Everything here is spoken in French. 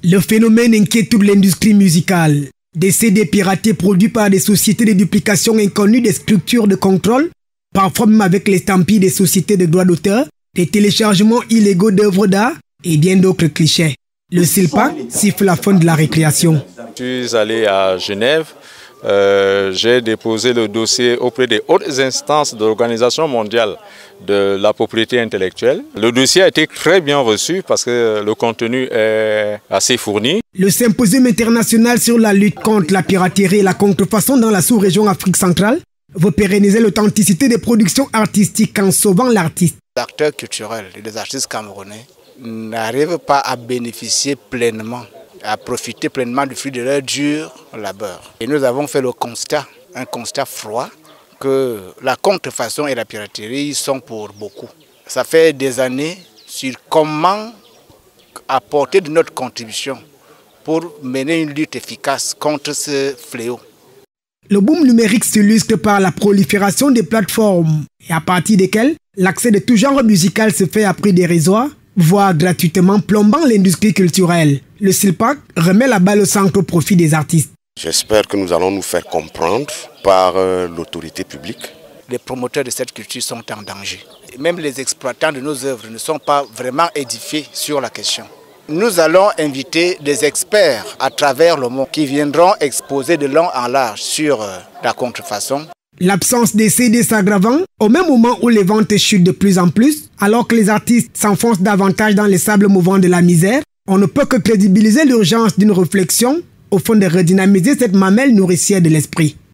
Le phénomène inquiète toute l'industrie musicale. Des CD piratés produits par des sociétés de duplication inconnues des structures de contrôle, parfois même avec l'estampille des sociétés de droits d'auteur, des téléchargements illégaux d'œuvres d'art et bien d'autres clichés. Le SILPAC siffle la fin de la récréation. Je suis allé à Genève, j'ai déposé le dossier auprès des hautes instances de l'Organisation mondiale de la propriété intellectuelle. Le dossier a été très bien reçu parce que le contenu est assez fourni. Le symposium international sur la lutte contre la piraterie et la contrefaçon dans la sous-région Afrique centrale veut pérenniser l'authenticité des productions artistiques en sauvant l'artiste. Les acteurs culturels et les artistes camerounais n'arrivent pas à bénéficier pleinement, à profiter pleinement du fruit de leur dur labeur. Et nous avons fait le constat, un constat froid, que la contrefaçon et la piraterie sont pour beaucoup. Ça fait des années sur comment apporter de notre contribution pour mener une lutte efficace contre ce fléau. Le boom numérique s'illustre par la prolifération des plateformes et à partir desquelles l'accès de tout genre musical se fait à prix dérisoire, voire gratuitement, plombant l'industrie culturelle. Le SILPAC remet la balle au centre au profit des artistes. J'espère que nous allons nous faire comprendre par l'autorité publique. Les promoteurs de cette culture sont en danger. Même les exploitants de nos œuvres ne sont pas vraiment édifiés sur la question. Nous allons inviter des experts à travers le monde qui viendront exposer de long en large sur la contrefaçon. L'absence des CD s'aggravant au même moment où les ventes chutent de plus en plus, alors que les artistes s'enfoncent davantage dans les sables mouvants de la misère, on ne peut que crédibiliser l'urgence d'une réflexion au fond de redynamiser cette mamelle nourricière de l'esprit.